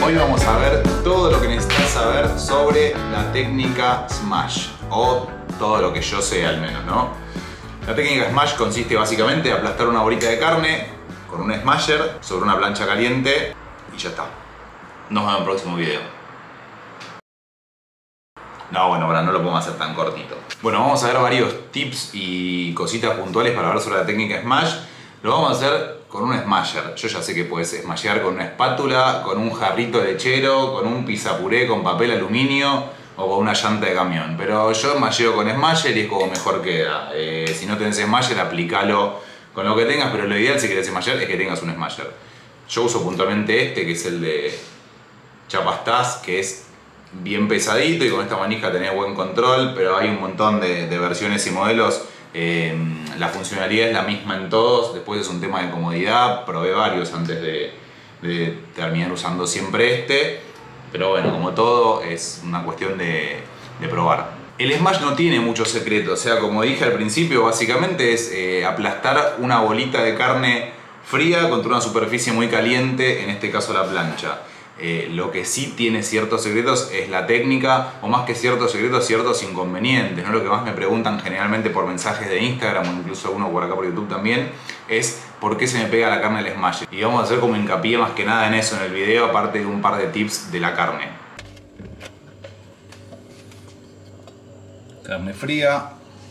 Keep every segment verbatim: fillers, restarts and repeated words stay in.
Hoy vamos a ver todo lo que necesitas saber sobre la técnica Smash, o todo lo que yo sé al menos, ¿no? La técnica Smash consiste básicamente en aplastar una bolita de carne con un smasher sobre una plancha caliente y ya está. Nos vemos en el próximo video. No, bueno, ahora no lo podemos hacer tan cortito. Bueno, vamos a ver varios tips y cositas puntuales para ver sobre la técnica Smash. Lo vamos a hacer con un smasher. Yo ya sé que puedes smashear con una espátula, con un jarrito lechero, con un pisapuré con papel aluminio o con una llanta de camión. Pero yo smasheo con smasher y es como mejor queda. Eh, si no tenés smasher, aplicalo con lo que tengas, pero lo ideal si querés smashear es que tengas un smasher. Yo uso puntualmente este, que es el de Chapastaz, que es bien pesadito y con esta manija tenés buen control, pero hay un montón de, de versiones y modelos. Eh, la funcionalidad es la misma en todos, después es un tema de comodidad. Probé varios antes de, de terminar usando siempre este, pero bueno, como todo es una cuestión de, de probar. El Smash no tiene mucho secreto, o sea, como dije al principio, básicamente es eh, aplastar una bolita de carne fría contra una superficie muy caliente, en este caso la plancha. Eh, lo que sí tiene ciertos secretos es la técnica, o más que ciertos secretos, ciertos inconvenientes, ¿no? Lo que más me preguntan generalmente por mensajes de Instagram o incluso uno por acá por YouTube también es por qué se me pega la carne al smash. Y vamos a hacer como hincapié más que nada en eso en el video, aparte de un par de tips de la carne. Carne fría.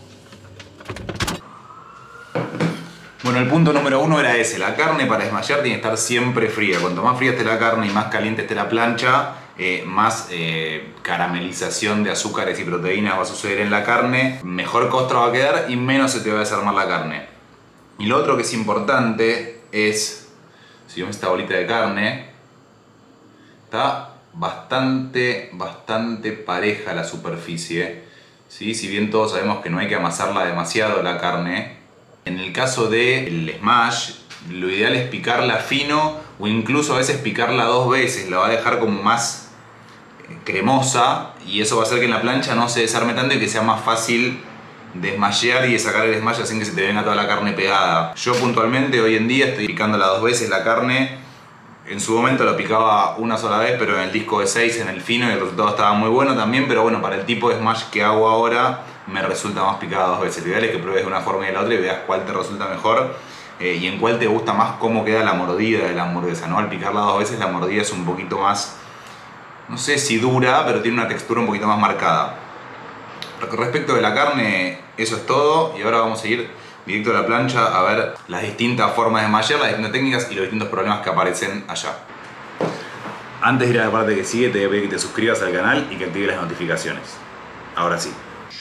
Bueno, el punto número uno era ese. La carne para smashear tiene que estar siempre fría. Cuanto más fría esté la carne y más caliente esté la plancha, eh, más eh, caramelización de azúcares y proteínas va a suceder en la carne, mejor costra va a quedar y menos se te va a desarmar la carne. Y lo otro que es importante es, si vemos esta bolita de carne, está bastante, bastante pareja la superficie, ¿sí? Si bien todos sabemos que no hay que amasarla demasiado la carne, en el caso del smash, lo ideal es picarla fino o incluso a veces picarla dos veces. La va a dejar como más cremosa y eso va a hacer que en la plancha no se desarme tanto y que sea más fácil de smashear y de sacar el smash sin que se te venga toda la carne pegada. Yo puntualmente hoy en día estoy picándola dos veces la carne. En su momento lo picaba una sola vez, pero en el disco de seis, en el fino, y el resultado estaba muy bueno también. Pero bueno, para el tipo de smash que hago ahora, me resulta más picada dos veces. Lo ideal es que pruebes de una forma y de la otra y veas cuál te resulta mejor eh, y en cuál te gusta más cómo queda la mordida de la hamburguesa, ¿no? Al picarla dos veces la mordida es un poquito más, no sé si dura, pero tiene una textura un poquito más marcada. Respecto de la carne, eso es todo. Y ahora vamos a ir directo a la plancha a ver las distintas formas de smashear, las distintas técnicas y los distintos problemas que aparecen allá. Antes de ir a la parte que sigue, te voy a pedir que te suscribas al canal y que actives las notificaciones. Ahora sí.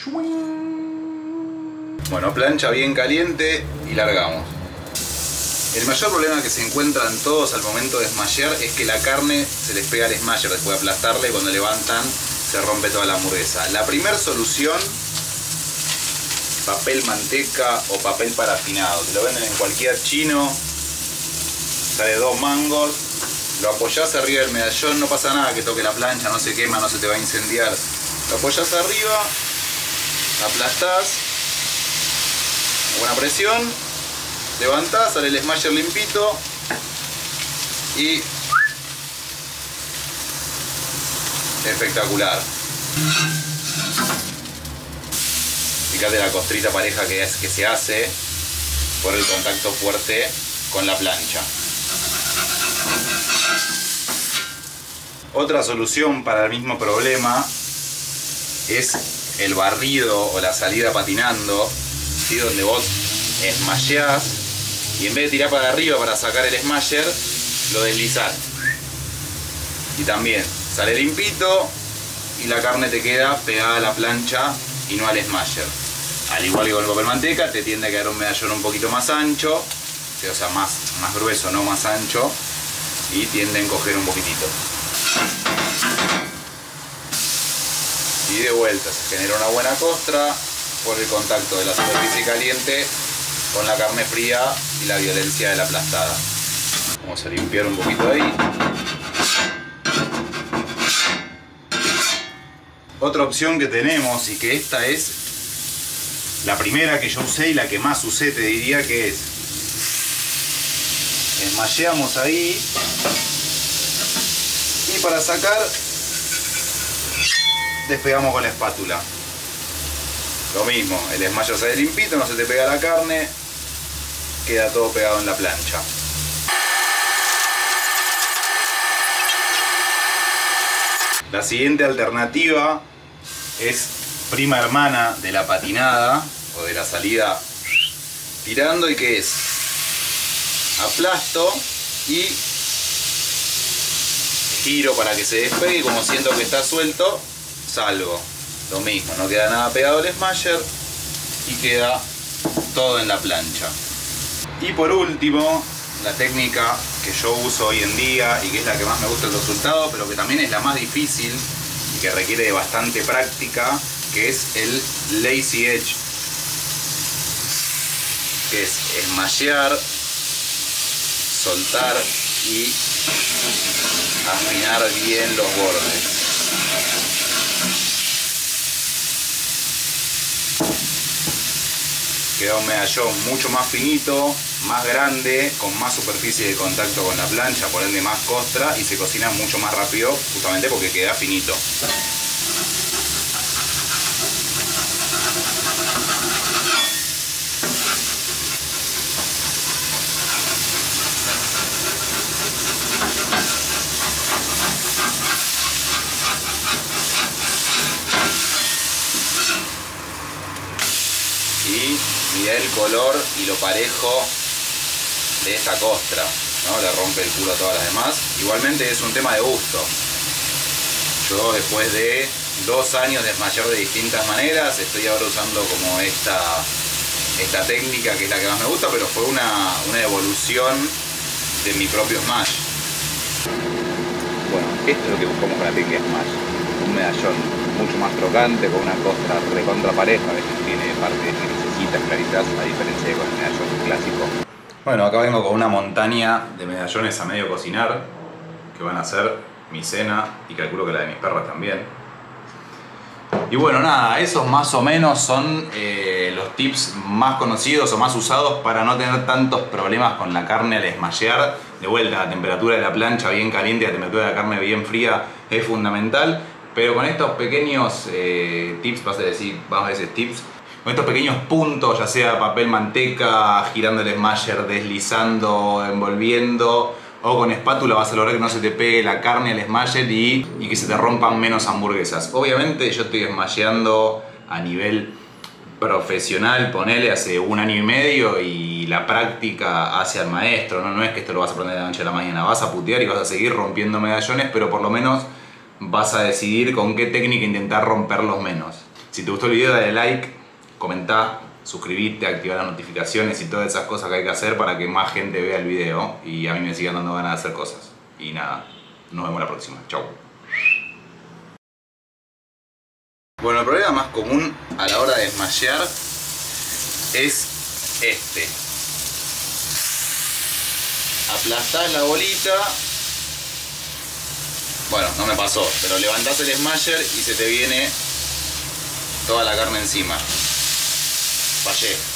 Bueno, plancha bien caliente y largamos. El mayor problema que se encuentran todos al momento de smashear es que la carne se les pega al smasher después de aplastarla y cuando levantan se rompe toda la hamburguesa. La primera solución, papel manteca o papel parafinado. Te lo venden en cualquier chino, sale dos mangos. Lo apoyás arriba del medallón, no pasa nada que toque la plancha, no se quema, no se te va a incendiar. Lo apoyás arriba, aplastás, buena presión, levantás, sale el smasher limpito y espectacular. Fíjate la costrita pareja que, es, que se hace por el contacto fuerte con la plancha. Otra solución para el mismo problema es el barrido o la salida patinando, ¿sí? Donde vos smasheás y en vez de tirar para arriba para sacar el smasher, lo deslizás. Y también sale limpito y la carne te queda pegada a la plancha y no al smasher. Al igual que con el papel manteca, te tiende a quedar un medallón un poquito más ancho, o sea, más, más grueso, no más ancho, y tiende a encoger un poquitito. Y de vuelta se genera una buena costra por el contacto de la superficie caliente con la carne fría y la violencia de la aplastada. Vamos a limpiar un poquito ahí. Otra opción que tenemos, y que esta es la primera que yo usé y la que más usé, te diría que es: smasheamos ahí Y para sacar, despegamos con la espátula. Lo mismo, el smasher sale limpito, no se te pega la carne, queda todo pegado en la plancha. La siguiente alternativa es prima hermana de la patinada o de la salida tirando, y que es aplasto y giro para que se despegue, como siento que está suelto, salgo. Lo mismo, no queda nada pegado al smasher y queda todo en la plancha. Y por último, la técnica que yo uso hoy en día y que es la que más me gusta el resultado, pero que también es la más difícil y que requiere de bastante práctica, que es el lazy edge, que es smashear, soltar y afinar bien los bordes. Queda un medallón mucho más finito, más grande, con más superficie de contacto con la plancha, por ende más costra, y se cocina mucho más rápido justamente porque queda finito. Y mirá el color y lo parejo de esta costra, ¿no? Le rompe el culo a todas las demás. Igualmente es un tema de gusto. Yo, después de dos años de smashear de distintas maneras, estoy ahora usando como esta, esta técnica, que es la que más me gusta, pero fue una, una evolución de mi propio smash. Bueno, esto es lo que buscamos con la técnica smash. Un medallón mucho más crocante, con una costra recontra pareja, a veces tiene partes que necesitas claritas, a diferencia de con el medallón clásico. Bueno, acá vengo con una montaña de medallones a medio cocinar, que van a ser mi cena y calculo que la de mis perras también. Y bueno, nada, esos más o menos son eh, los tips más conocidos o más usados para no tener tantos problemas con la carne al smashear. De vuelta, la temperatura de la plancha bien caliente y la temperatura de la carne bien fría es fundamental. Pero con estos pequeños eh, tips, vas a decir, vamos a decir tips, con estos pequeños puntos, ya sea papel manteca, girando el smasher, deslizando, envolviendo, o con espátula, vas a lograr que no se te pegue la carne al smasher y, y que se te rompan menos hamburguesas. Obviamente yo estoy smasheando a nivel profesional, ponele, hace un año y medio, y la práctica hace al maestro, ¿no? No es que esto lo vas a aprender de la noche a la mañana, vas a putear y vas a seguir rompiendo medallones, pero por lo menos vas a decidir con qué técnica intentar romperlos menos. Si te gustó el video, dale like, comentá, suscribite, activa las notificaciones y todas esas cosas que hay que hacer para que más gente vea el video y a mí me sigan dando ganas de hacer cosas. Y nada, nos vemos la próxima. Chau. Bueno, el problema más común a la hora de smashear es este. Aplastás la bolita. Bueno, no me pasó, pero levantás el smasher y se te viene toda la carne encima. Fallé.